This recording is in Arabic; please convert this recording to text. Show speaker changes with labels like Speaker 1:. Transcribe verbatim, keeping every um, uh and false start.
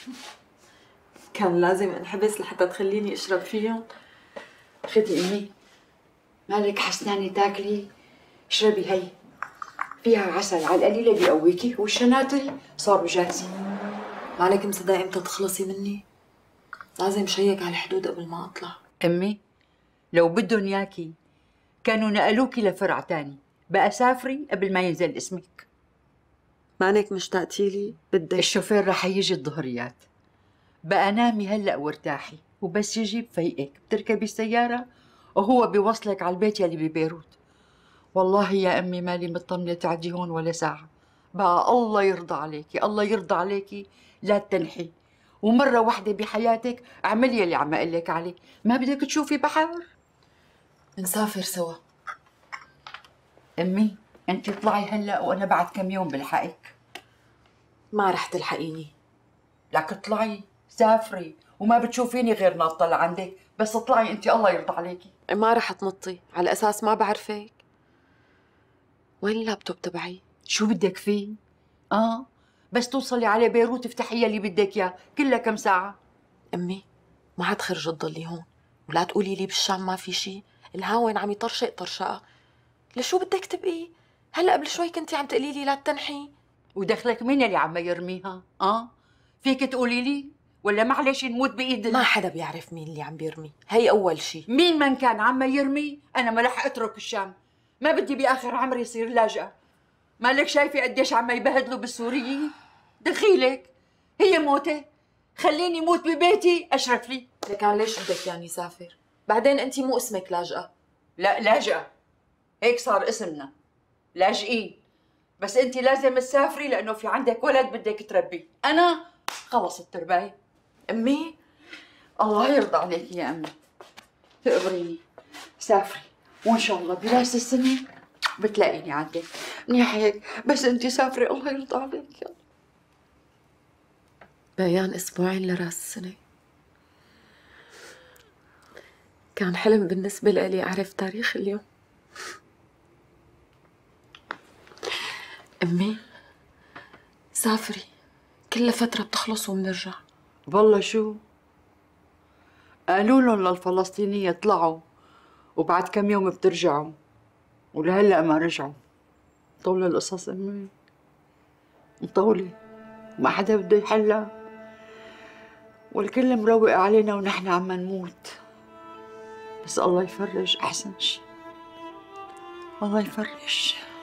Speaker 1: كان لازم انحبس لحتى تخليني اشرب فيهم؟
Speaker 2: خدي امي، مالك حسنانه تاكلي؟ اشربي هي، فيها عسل على القليله بيقويكي والشناتري صاروا جاهزين.
Speaker 1: مالك مصدقه امتى تخلصي مني؟ لازم شيك على الحدود قبل ما اطلع.
Speaker 2: امي لو بدهم ياكي كانوا نقلوكي لفرع تاني، بقى سافري قبل ما ينزل اسمك.
Speaker 1: مانك مشتاقتي لي؟ بدك
Speaker 2: الشوفير رح يجي الظهريات، بقى نامي هلا وارتاحي، وبس يجي بفيقك بتركبي السيارة وهو بيوصلك على البيت يلي ببيروت. والله يا أمي مالي مطمنة تعدي هون ولا ساعة. بقى الله يرضى عليكي، الله يرضى عليكي لا تنحي، ومرة واحدة بحياتك اعملي اللي عم أقول لك عليه. ما بدك تشوفي بحر؟
Speaker 1: نسافر سوا.
Speaker 2: أمي أنت اطلعي هلا وأنا بعد كم يوم بلحقك.
Speaker 1: ما رح تلحقيني.
Speaker 2: لك اطلعي سافري، وما بتشوفيني غير ناطة لعندك، بس اطلعي أنت الله يرضى عليكي.
Speaker 1: ما رح تنطي على اساس ما بعرفك. وين اللابتوب تبعي؟
Speaker 2: شو بدك فيه؟ اه بس توصلي على بيروت افتحيها اللي بدك اياه، كلها كم ساعة.
Speaker 1: امي ما عاد خرج تضلي هون، ولا تقولي لي بالشام ما في شيء، الهاون عم يطرشق طرشقه. لشو بدك تبقي؟ هلا قبل شوي كنتي عم تقولي لي لا تنحي.
Speaker 2: ودخلك مين اللي عم يرميها؟ اه فيك تقولي لي ولا معلش نموت بايد
Speaker 1: ما حدا بيعرف مين اللي عم بيرمي، هي اول شيء.
Speaker 2: مين من كان عم يرمي انا ما رح اترك الشام، ما بدي باخر عمري يصير لاجئة. مالك شايفه قديش عم يبهدلوا بالسوريين؟ دخيلك هي موتة، خليني موت ببيتي اشرف لي.
Speaker 1: لكان ليش بدك يعني سافر؟ بعدين انت مو اسمك لاجئة.
Speaker 2: لا لاجئة، هيك صار اسمنا لاجئين، بس انت لازم تسافري لانه في عندك ولد بدك تربيه. انا خلص التربايه.
Speaker 1: امي
Speaker 2: الله يرضى عليك يا امي، تقبريني سافري، وان شاء الله براس السنه بتلاقيني عندك. منيح هيك، بس انت سافري الله يرضى عليك. يلا
Speaker 1: بيان اسبوعين لراس السنه. كان حلم بالنسبه لي اعرف تاريخ اليوم. امي سافري، كل فتره بتخلص وبنرجع.
Speaker 2: والله شو قالوا لهم للفلسطينيه اطلعوا وبعد كم يوم بترجعوا، ولهلا ما رجعوا. طول القصص امي مطولة، ما حدا بده يحلها، والكل مروق علينا ونحن عم نموت. بس الله يفرج أحسن شي، الله يفرج.